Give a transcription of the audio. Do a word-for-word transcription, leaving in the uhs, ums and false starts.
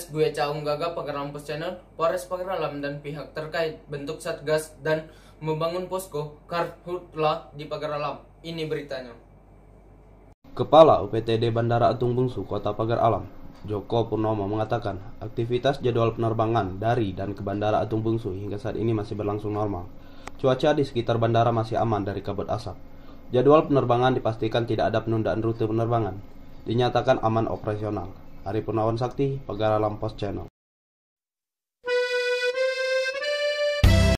Podcast gue Caung Gaga Pagar Lampus Channel, Polres Pagar Alam dan pihak terkait bentuk satgas dan membangun posko karhutla di Pagar Alam. Ini beritanya. Kepala U P T D Bandara Atung Bungsu Kota Pagar Alam, Joko Purnomo mengatakan aktivitas jadwal penerbangan dari dan ke Bandara Atung Bungsu hingga saat ini masih berlangsung normal. Cuaca di sekitar bandara masih aman dari kabut asap. Jadwal penerbangan dipastikan tidak ada penundaan rute penerbangan. Dinyatakan aman operasional. Ari Purnawan Sakti, Pagar Alam Post Channel.